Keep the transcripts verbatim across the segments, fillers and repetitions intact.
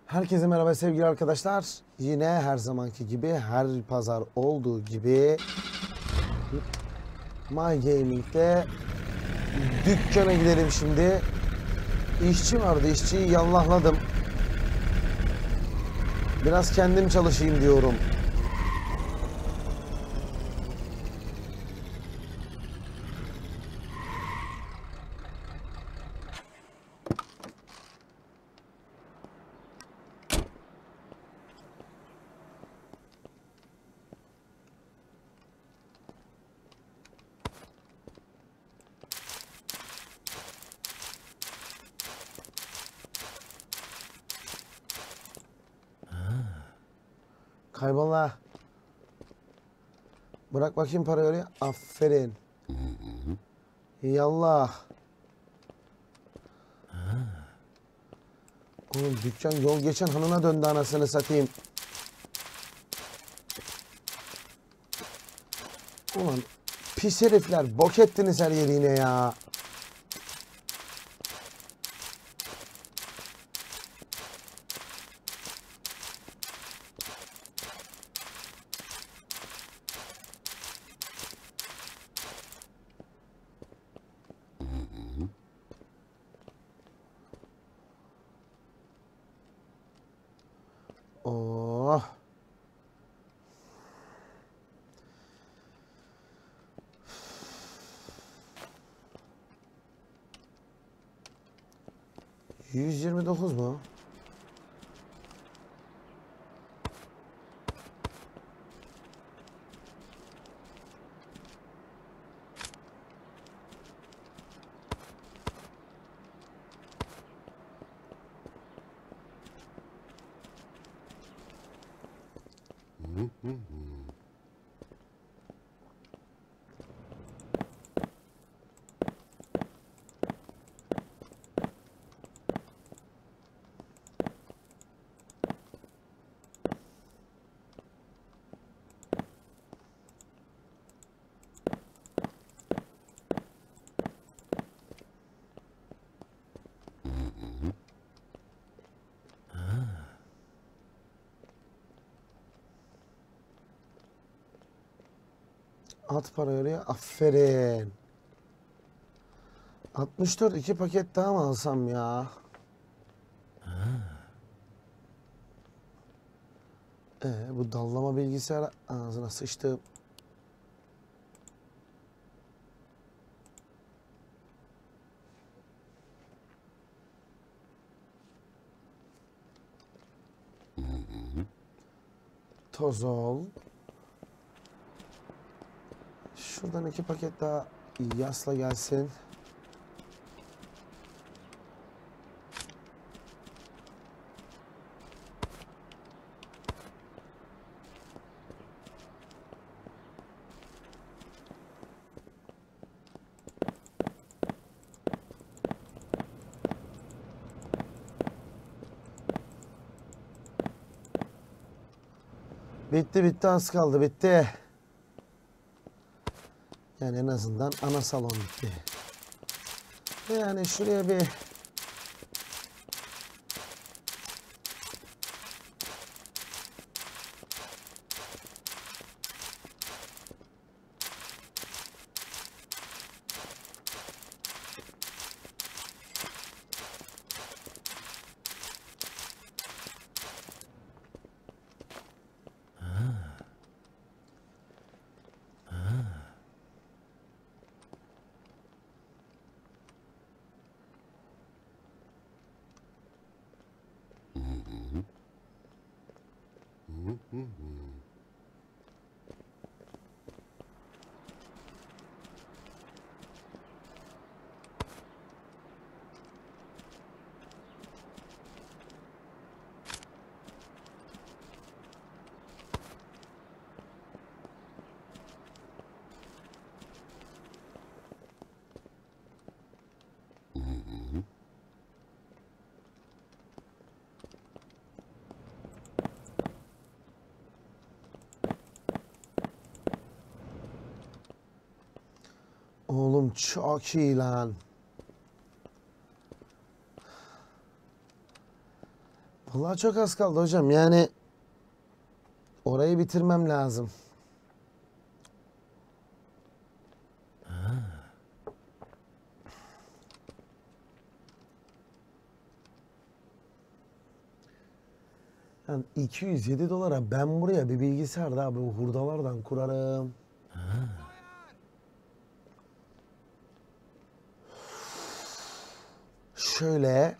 Herkese merhaba sevgili arkadaşlar. Yine her zamanki gibi, her pazar olduğu gibi My Gaming'de dükkana gidelim şimdi. İşçi vardı, işçiyi yallahladım. Biraz kendim çalışayım diyorum. Kaybola. Bırak bakayım parayı oraya. Aferin. Yallah. Oğlum dükkan yol geçen hanına döndü, anasını satayım. Ulan pis herifler, bok ettiniz her yeri yine ya. Oh. yüz yirmi dokuz mu? At parayı oraya. Aferin. altmış dört, iki paket daha mı alsam ya? Ee, bu dallama bilgisayar ağzına sıçtı. Tozol. Şuradan iki paket daha yasla gelsin. Bitti bitti, az kaldı, bitti. Yani en azından ana salon bitti. Yani şuraya bir oğlum çok iyi lan. Vallahi çok az kaldı hocam. Yani orayı bitirmem lazım. Yani iki yüz yedi dolara ben buraya bir bilgisayar daha bu hurdalardan kurarım. Şöyle.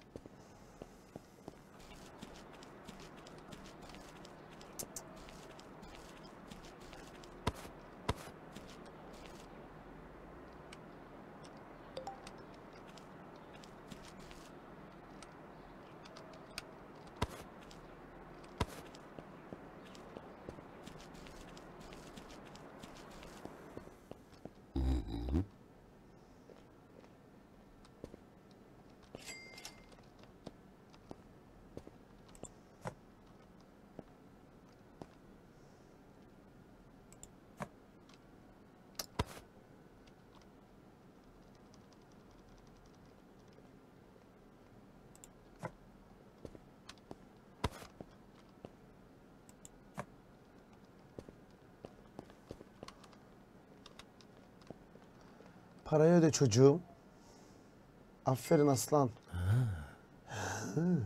Parayı öde çocuğum. Aferin aslan. Hı.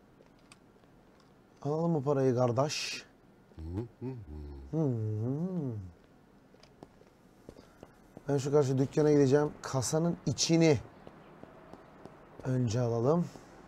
Alalım mı parayı kardeş? Hı. Ben şu karşı dükkana gideceğim. Kasanın içini önce alalım.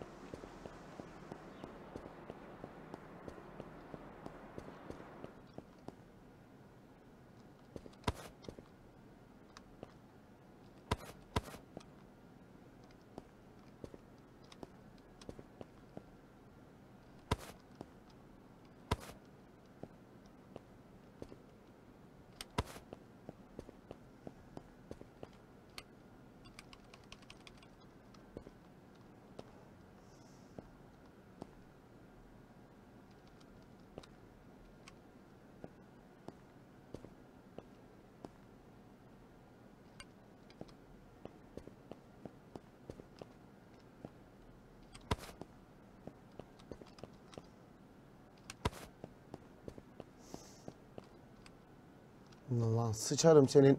Lan sıçarım senin.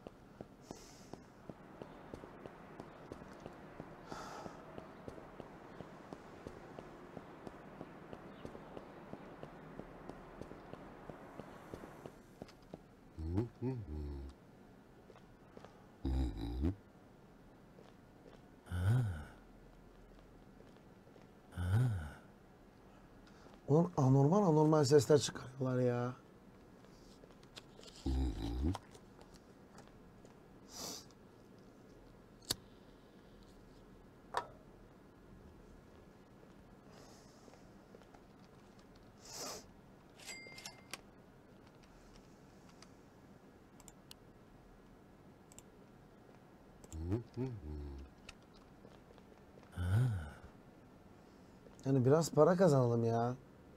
Ulan anormal anormal sesler çıkarıyorlar ya. Yani biraz para kazanalım ya.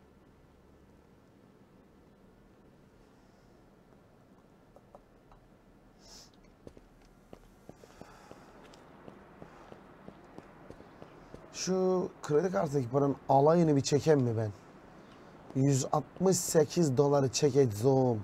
Şu kredi kartındaki paranın alayını bir çekeyim mi ben? yüz altmış sekiz doları çekeceğim.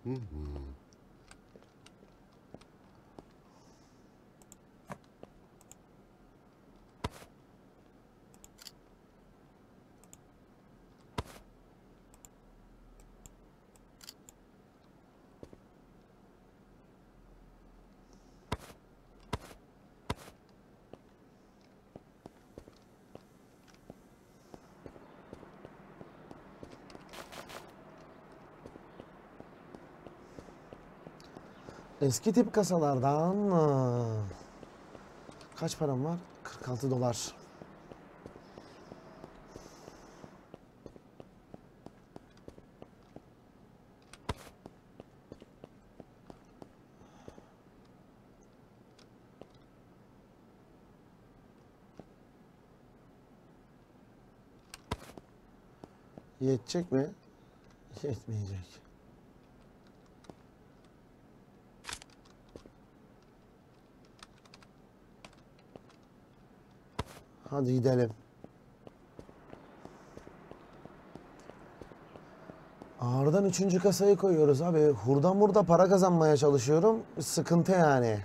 Eski tip kasalardan mı? Kaç param var? kırk altı dolar. Yetecek mi? Yetmeyecek. Hadi gidelim. Ağırdan üçüncü kasayı koyuyoruz abi. Hurda murda para kazanmaya çalışıyorum. Sıkıntı yani.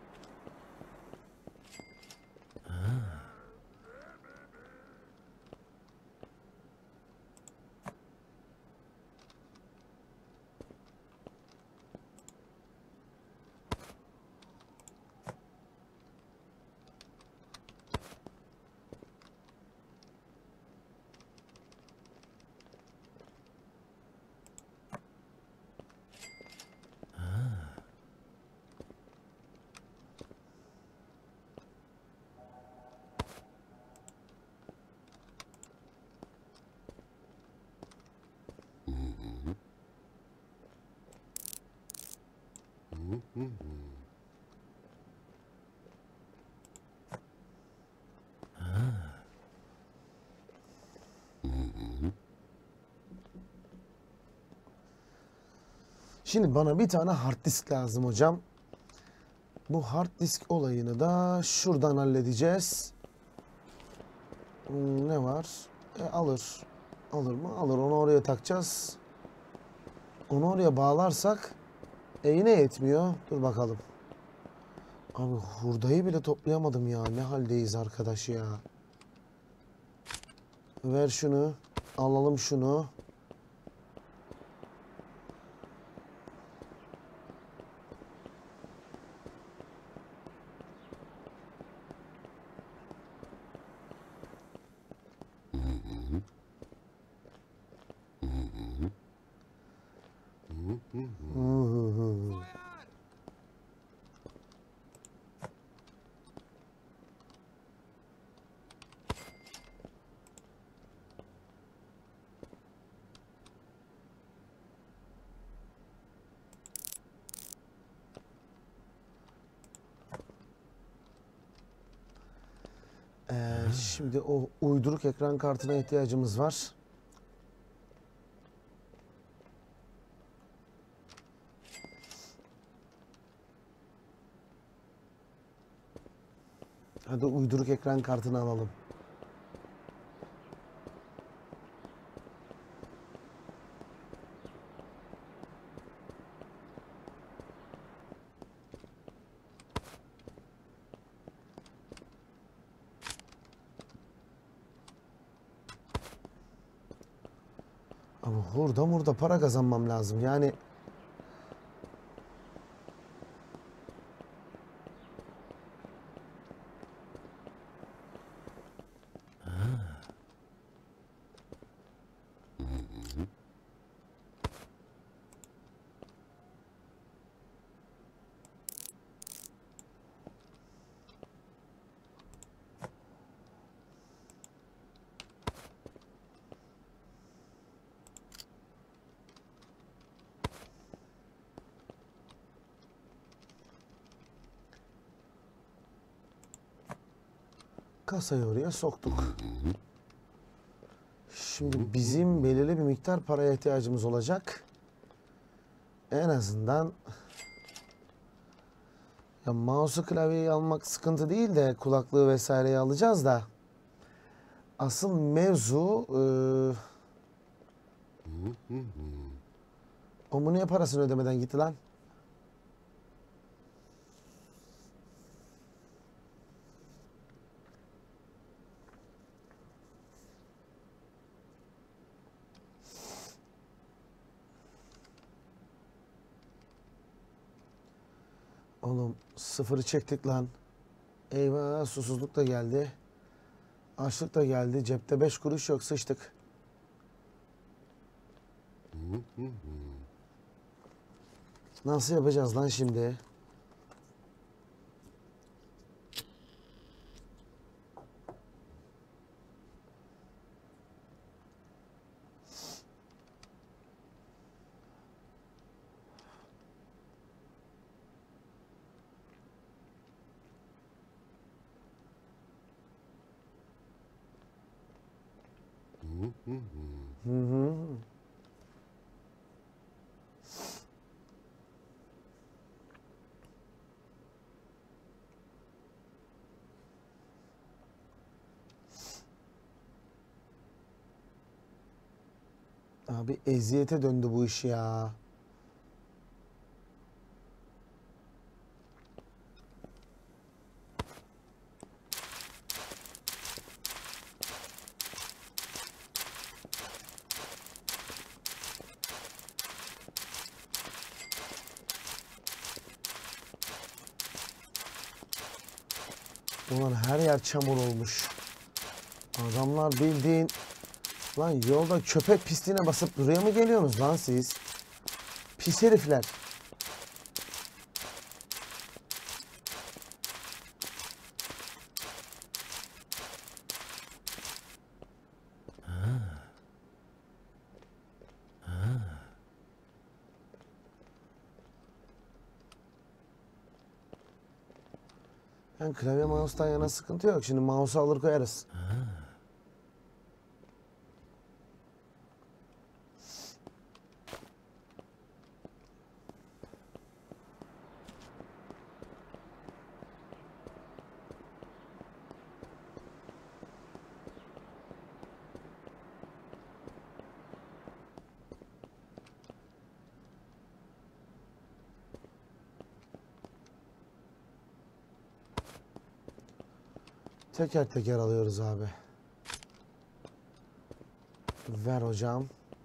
Şimdi bana bir tane hard disk lazım hocam. Bu hard disk olayını da şuradan halledeceğiz. Hmm, ne var? E, alır. Alır mı? Alır. Onu oraya takacağız. Onu oraya bağlarsak e, yine yetmiyor. Dur bakalım. Abi hurdayı bile toplayamadım ya. Ne haldeyiz arkadaş ya. Ver şunu. Alalım şunu. Ee, şimdi o uyduruk ekran kartına ihtiyacımız var. Hadi uyduruk ekran kartını alalım. Ama hurda murda para kazanmam lazım. Yani kasayı oraya soktuk. Şimdi bizim belirli bir miktar paraya ihtiyacımız olacak. En azından ya mouse'u klavyeyi almak sıkıntı değil de kulaklığı vesaireyi alacağız da asıl mevzu e, O mu niye parasını ödemeden gitti lan? Oğlum sıfırı çektik lan. Eyvah, susuzluk da geldi. Açlık da geldi. Cepte beş kuruş yok, sıçtık. Nasıl yapacağız lan şimdi? Hı hı. Abi eziyete döndü bu iş ya. Ulan her yer çamur olmuş. Adamlar bildiğin... Lan yolda köpek pisliğine basıp buraya mı geliyorsunuz lan siz? Pis herifler. Yani klavye mouse'tan yana sıkıntı yok. Şimdi mouse'u alır koyarız. Teker teker alıyoruz abi. Ver hocam.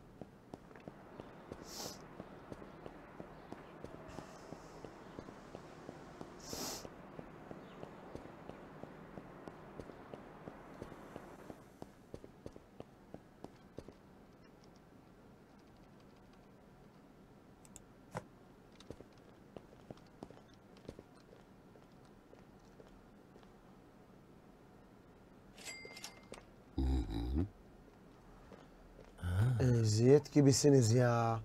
Eziyet gibisiniz ya.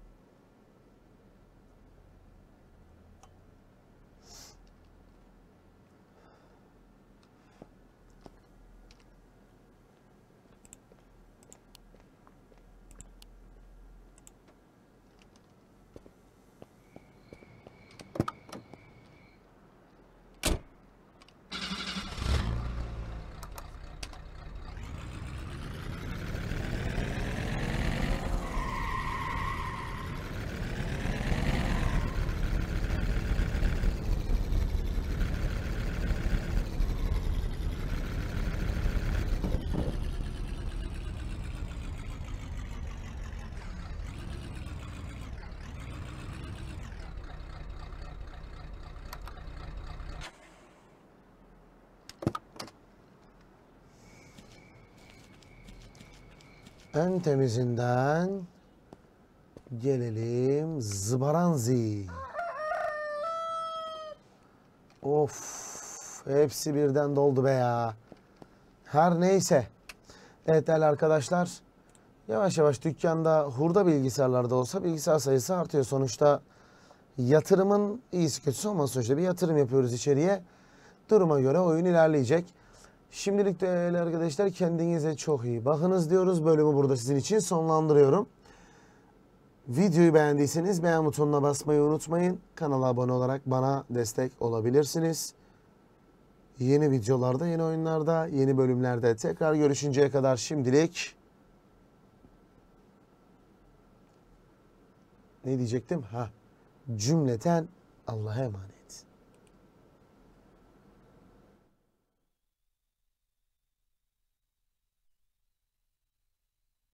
En temizinden gelelim zıbaranzi. Of, hepsi birden doldu be ya. Her neyse. Evet değerli arkadaşlar. Yavaş yavaş dükkanda hurda bilgisayarlarda olsa bilgisayar sayısı artıyor. Sonuçta yatırımın iyisi kötüsü olmaz. Sonuçta bir yatırım yapıyoruz içeriye. Duruma göre oyun ilerleyecek. Şimdilik değerli arkadaşlar kendinize çok iyi bakınız diyoruz. Bölümü burada sizin için sonlandırıyorum. Videoyu beğendiyseniz beğen butonuna basmayı unutmayın. Kanala abone olarak bana destek olabilirsiniz. Yeni videolarda, yeni oyunlarda, yeni bölümlerde tekrar görüşünceye kadar şimdilik ne diyecektim? Ha, cümleten Allah'a emanet.